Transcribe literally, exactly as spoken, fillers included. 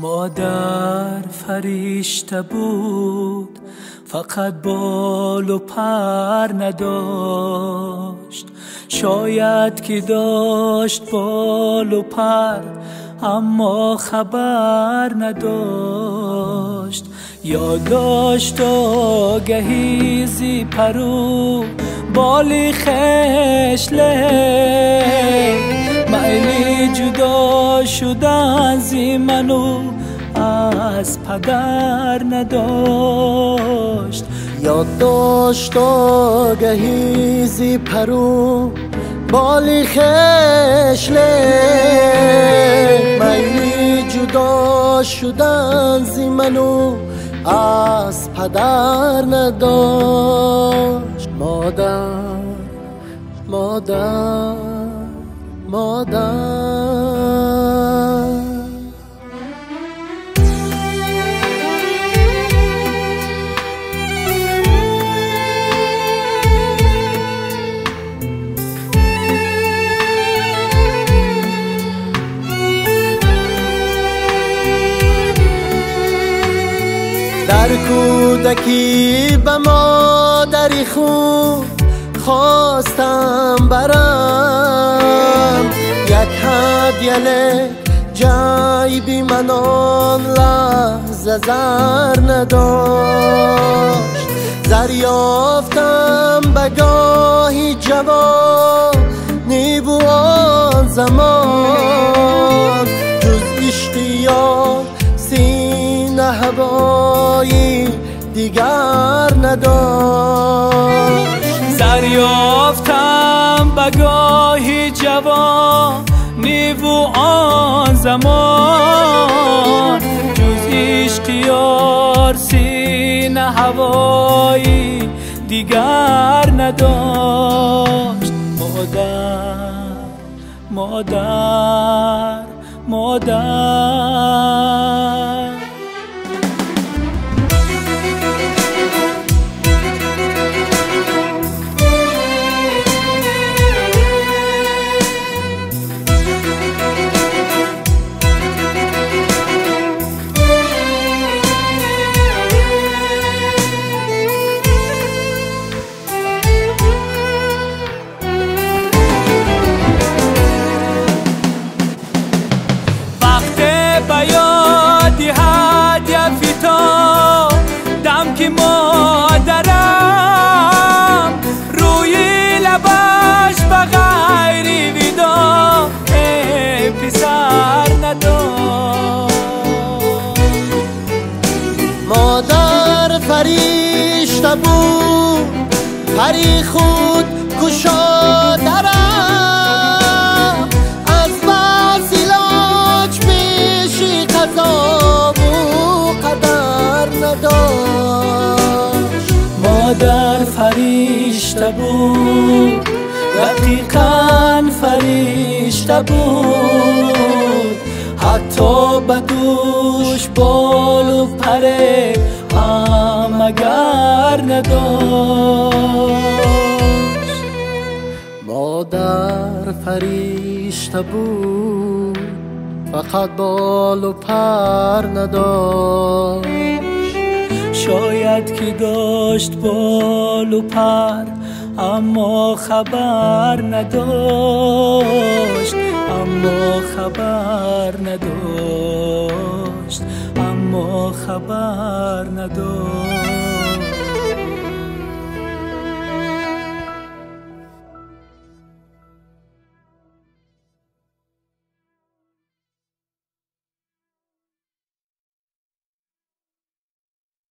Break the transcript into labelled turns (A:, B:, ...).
A: مادر فرشته بود، فقط بال و پر نداشت. شاید که داشت بال و پر، اما خبر نداشت. یادداشت آگهی زی پرو بالی خشله، میلی جدا شدن زی منو از پدر نداشت.
B: یادداشت آگهی زی پرو بالی خشله، میلی جدا شدن زی منو از پدر نداشت. مادر مادر مادر در کودکی به مادری خود خواستم برم، یک هدیه جای بی من آن لحظه زر نداشت. زر یافتم به گاهی جوانی بود آن زمان، جز اشتیاق سینه هوایی دیگر نداشت.
A: زر یافتم به گاهی جوانی و آن زمان، جز عشق یار سینه هوایی دیگر نداشت. مادر مادر مادر دم که مادرم روی لباش به غیری ویدا ای پسر نداشت.
B: مادر فرشته بود، پری خود کشادرم، از بس علاج پیشی قضا نداشت.
A: مادر فرشته بود، دقیقاً فرشته بود، حتی به دوش بال و پره هم اگر نداشت.
B: مادر فرشته بود، فقط بال و پر نداشت.
A: شاید که داشت بال و پر، اما خبر نداشت. اما خبر نداشت. اما خبر نداشت.